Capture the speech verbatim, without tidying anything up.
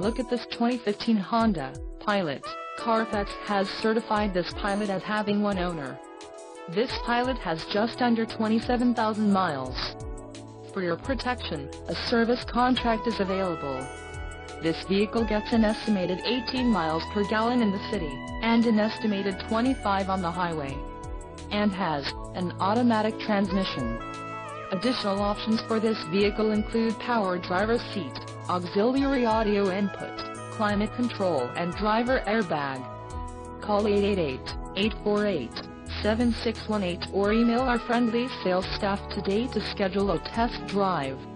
Look at this twenty fifteen Honda Pilot. Carfax has certified this Pilot as having one owner. This Pilot has just under twenty-seven thousand miles. For your protection, a service contract is available. This vehicle gets an estimated eighteen miles per gallon in the city, and an estimated twenty-five on the highway, and has an automatic transmission. Additional options for this vehicle include power driver's seat, auxiliary audio input, climate control and driver airbag. Call eight eight eight, eight four eight, seven six one eight or email our friendly sales staff today to schedule a test drive.